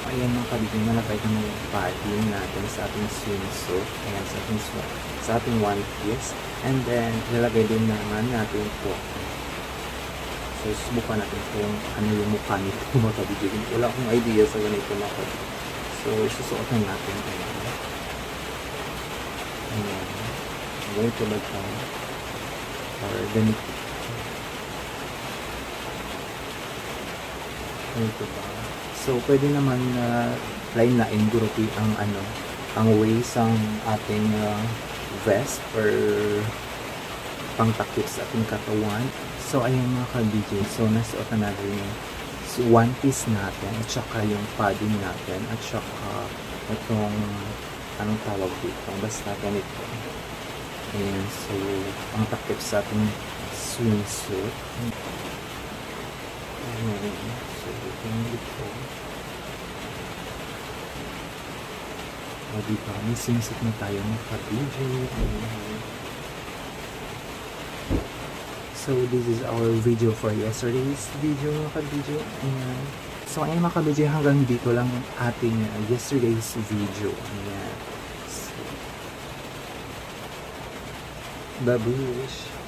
ayan mga kabigyan, nalagay ko ng padding natin sa ating swimsuit. Ayan, sa ating one piece. And then, ilalagay din naman natin ito. So, subukan natin kung ano yung mukha nito mga kabigyan. Wala akong idea sa ganito mga kabigyan. So, isusuotan natin. Ayan. Ayan. Ganito ba ito? Or ganito. Ganito ba? So, pwede naman na line na induruti ang waist ang ating vest or pangtakip sa ating katawan. So, ayun mga ka-BJ. So, nasuotan natin yung one piece natin at saka yung padding natin at saka itong anong tawag dito. Basta ganito. Ayan. So, pangtakip sa ating swimsuit. Ayan. So, itong dito. O, diba? May swimsuit na tayo mga ka-BJ. So, this is our video for yesterday's video mga ka-BJ. Ayan. So, ayun mga ka-BJ, hanggang dito lang ating yesterday's video. Ayan. So, babush!